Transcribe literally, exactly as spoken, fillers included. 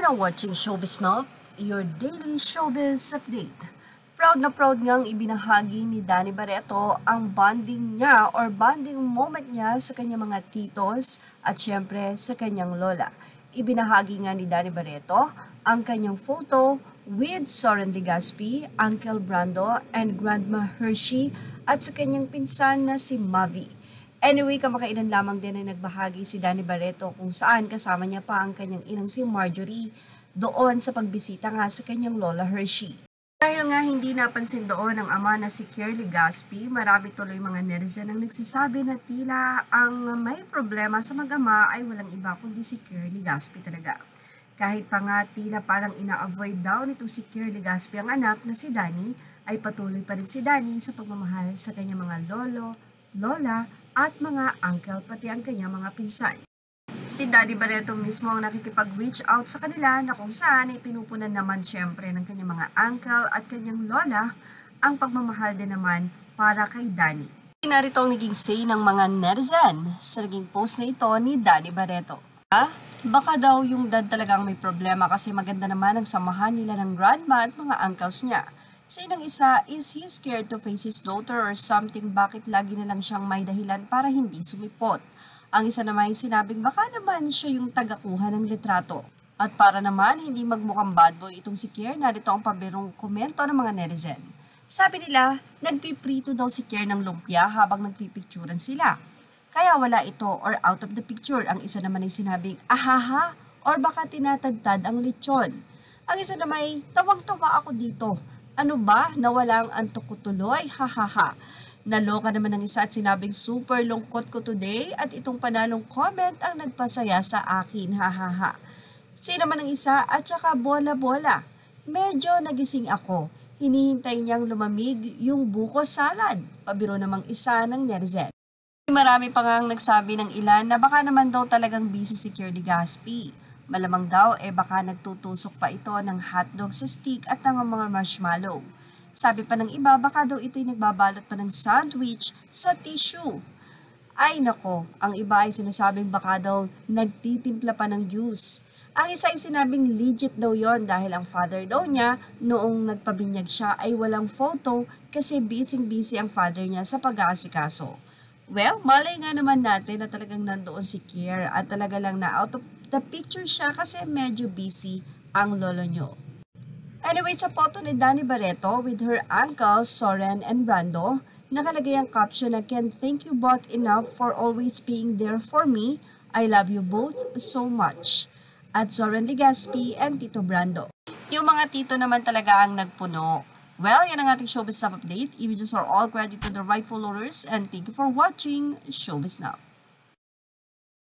now watching Showbiz Snob, your daily showbiz update. Proud na proud ngang ibinahagi ni Dani Barretto ang bonding niya or bonding moment niya sa kanyang mga titos at syempre sa kanyang lola. Ibinahagi nga ni Dani Barretto ang kanyang photo with Zoren Legaspi, Uncle Brando, and Grandma Hershey at sa kanyang pinsan na si Mavi. Anyway, kamakailan lamang din ay nagbahagi si Dani Barretto kung saan kasama niya pa ang kanyang inang si Marjorie doon sa pagbisita nga sa kanyang lola Hershey. Dahil nga hindi napansin doon ang ama na si Kier Legaspi, marami tuloy mga netizen ang nagsasabi na tila ang may problema sa mag-ama ay walang iba kundi si Kier Legaspi talaga. Kahit pa nga tila parang ina-avoid daw nito si Kier Legaspi ang anak na si Dani, ay patuloy pa rin si Dani sa pagmamahal sa kanyang mga lolo, lola, at mga uncle pati ang kanyang mga pinsan. Si Dani Barretto mismo ang nakikipag-reach out sa kanila na kung saan ay pinupunan naman syempre ng kanyang mga uncle at kanyang lola ang pagmamahal din naman para kay Dani. Narito ang naging say ng mga netizen sa naging post na ito ni Dani Barretto. Ah, baka daw yung dad talagang may problema kasi maganda naman ang samahan nila ng grandma at mga uncles niya. Sa inang isa, is he scared to face his daughter or something? Bakit lagi na lang siyang may dahilan para hindi sumipot? Ang isa naman ay sinabing baka naman siya yung tagakuha ng litrato. At para naman hindi magmukhang bad boy itong si Kier, narito ang pabirong komento ng mga netizen. Sabi nila, nagpiprito daw si Kier ng lumpia habang nagpipicturan sila. Kaya wala ito or out of the picture. Ang isa naman ay sinabing ahaha or baka tinatadtad ang lechon. Ang isa naman ay tawang-tawa ako dito. Ano ba? Nawala ang antok ko tuloy? Hahaha. Naloka naman ng isa at sinabing super lungkot ko today at itong panalong comment ang nagpasaya sa akin. Hahaha. Sino naman ang isa at saka bola-bola. Medyo nagising ako. Hinihintay niyang lumamig yung buko salad. Pabiro namang isa ng netizen. Marami pa ngang nagsabi ng ilan na baka naman daw talagang busy si Kier Legaspi. Malamang daw eh baka nagtutusok pa ito ng hotdog sa stick at ng mga marshmallow. Sabi pa ng iba baka daw ito'y nagbabalot pa ng sandwich sa tissue. Ay nako, ang iba ay sinasabing baka daw nagtitimpla pa ng juice. Ang isa ay sinabing legit daw yon dahil ang father daw niya noong nagpabinyag siya ay walang photo kasi busy-busy ang father niya sa pag-aasikaso. Well, malay nga naman natin na talagang nandoon si Kier at talaga lang na out of the picture siya kasi medyo busy ang lolo nyo. Anyway, sa photo ni Dani Barretto with her uncles Zoren and Brando, nakalagay ang caption na can't thank you both enough for always being there for me. I love you both so much. At Zoren Legaspi and Tito Brando. Yung mga tito naman talaga ang nagpuno. Well, yan ang ating Showbiz Now update. Images are all credit to the rightful owners and thank you for watching Showbiz Now.